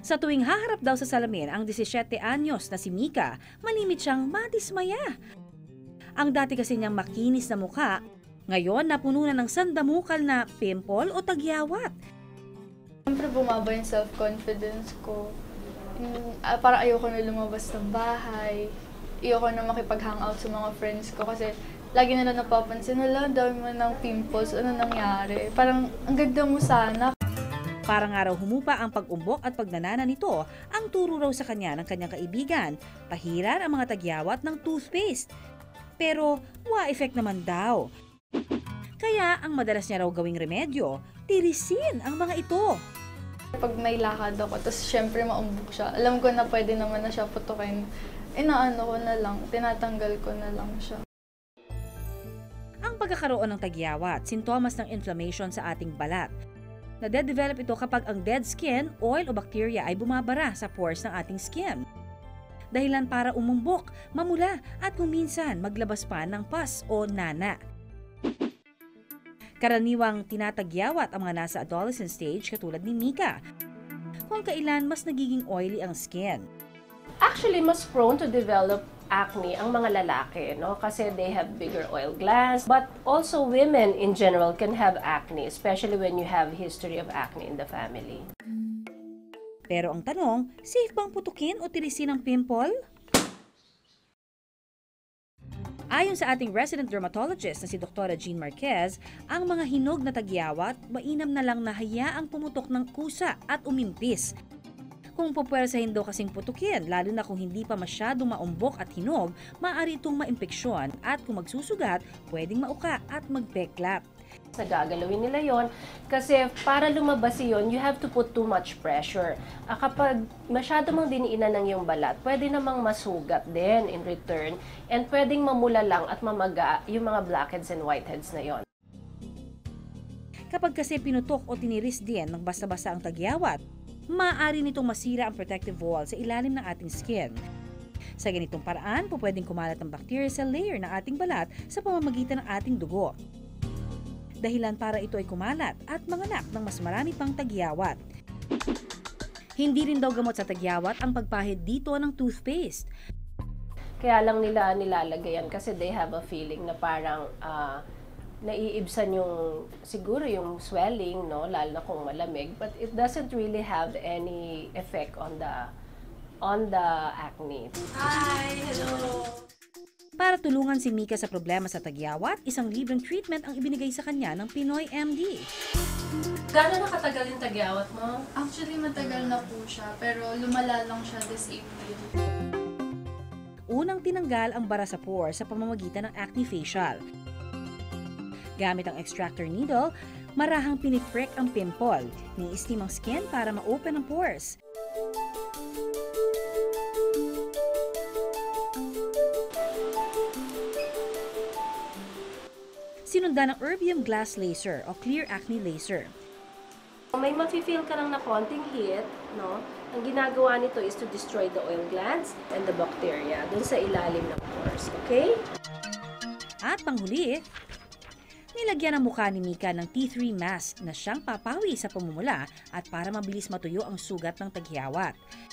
Sa tuwing haharap daw sa salamin ang 17 anyos na si Mika, malimit siyang madismaya. Ang dati kasi niyang makinis na mukha, ngayon napuno na ng sandamukal na pimple o tagyawat. Siyempre bumaba yung self-confidence ko. Parang ayoko na lumabas ng bahay. Ayoko na makipag-hangout sa mga friends ko kasi lagi nila napapansin, hala, dami mo ng pimples, ano nangyari? Parang ang ganda mo sana. Parang nga raw humupa ang pag-umbok at pagnanana nito, ang turo raw sa kanya ng kanyang kaibigan, pahiran ang mga tagyawat ng toothpaste. Pero wa-effect naman daw. Kaya ang madalas niya raw gawing remedyo, tirisin ang mga ito. Pag may lakad ako, tapos syempre maumbok siya, alam ko na pwede naman na siya putukin. Inaano ko na lang, tinatanggal ko na lang siya. Ang pagkakaroon ng tagyawat, sintomas ng inflammation sa ating balat. Nade-develop ito kapag ang dead skin, oil o bacteria ay bumabara sa pores ng ating skin. Dahilan para umumbok, mamula at kung minsan maglabas pa ng pus o nana. Karaniwang tinatagyawat ang mga nasa adolescent stage katulad ni Mika, kung kailan mas nagiging oily ang skin. Actually, mas prone to develop acne ang mga lalaki, no? Kasi they have bigger oil glands. But also women in general can have acne, especially when you have history of acne in the family. Pero ang tanong, safe bang putukin o tirisin ang pimple? Ayon sa ating resident dermatologist na si Dr. Jean Marquez, ang mga hinog na tagyawat, mainam na lang na hayaang pumutok ng kusa at umimpis. Kung pupwersahin daw kasing putukin, lalo na kung hindi pa masyadong maumbok at hinog, maaari itong maimpeksyon at kung magsusugat, pwedeng mauka at magpeklap. Nagagalawin nila yon kasi para lumabas yon, you have to put too much pressure. Kapag masyado mong diniinan ng iyong balat, pwede namang masugat din in return and pwedeng mamula lang at mamaga yung mga blackheads and whiteheads na yon. Kapag kasi pinutok o tiniris din ng basta-basta ang tagyawat, maaari nitong masira ang protective wall sa ilalim ng ating skin. Sa ganitong paraan, pwedeng kumalat ang bacteria sa layer ng ating balat sa pamamagitan ng ating dugo. Dahilan para ito ay kumalat at manganak ng mas marami pang tagyawat. Hindi rin daw gamot sa tagyawat ang pagpahid dito ng toothpaste. Kaya lang nila nilalagayan kasi they have a feeling na parang naiibsan yung siguro yung swelling, no, lalo na kung malamig, but it doesn't really have any effect on the acne. Hi, hello. Para tulungan si Mika sa problema sa tagyawat, isang libreng treatment ang ibinigay sa kanya ng Pinoy MD. Gano'n na katagal yung tagyawat mo? Actually, matagal na po siya, pero lumala lang siya this April. Unang tinanggal ang bara sa pore sa pamamagitan ng acne facial. Gamit ang extractor needle, marahang piniprick ang pimple, ni-steam ang skin para ma-open ang pores. Sinundan ng erbium glass laser o clear acne laser. May mafe-feel ka lang na konting heat, no? Ang ginagawa nito is to destroy the oil glands and the bacteria dun sa ilalim ng pores, okay? At panghuli, nilagyan ang mukha ni Mika ng T3 mask na siyang papawi sa pamumula at para mabilis matuyo ang sugat ng tagyawat.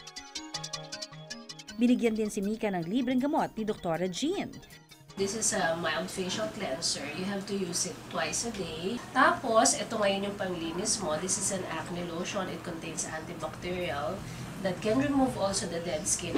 Binigyan din si Mika ng libreng gamot ni Dr. Jean. This is a mild facial cleanser. You have to use it twice a day. Tapos, ito ngayon yung panglinis mo. This is an acne lotion. It contains antibacterial that can remove also the dead skin.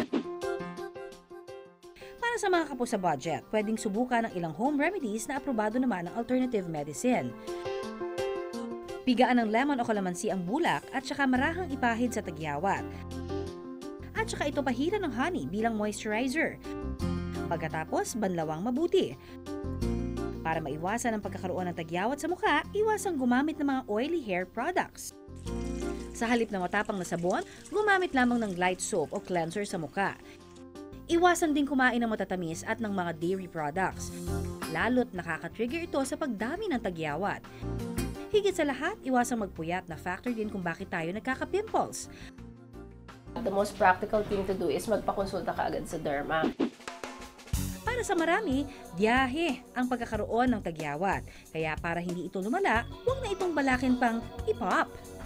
Para sa mga kapo sa budget, pwedeng subukan ng ilang home remedies na aprobado naman ng alternative medicine. Pigaan ng lemon o kalamansi ang bulak at saka marahang ipahid sa tagyawat. At saka ito pahiran ng honey bilang moisturizer. Pagkatapos, banlawang mabuti. Para maiwasan ang pagkakaroon ng tagyawat sa mukha, iwasang gumamit ng mga oily hair products. Sa halip na matapang na sabon, gumamit lamang ng light soap o cleanser sa mukha. Iwasan din kumain ng matatamis at ng mga dairy products. Lalo't nakaka-trigger ito sa pagdami ng tagyawat. Higit sa lahat, iwasang magpuyat na factor din kung bakit tayo nagkaka-pimples. The most practical thing to do is magpakonsulta ka agad sa derma. Para sa marami, biyahe ang pagkakaroon ng tagyawat. Kaya para hindi ito lumala, huwag na itong balakin pang i-pop.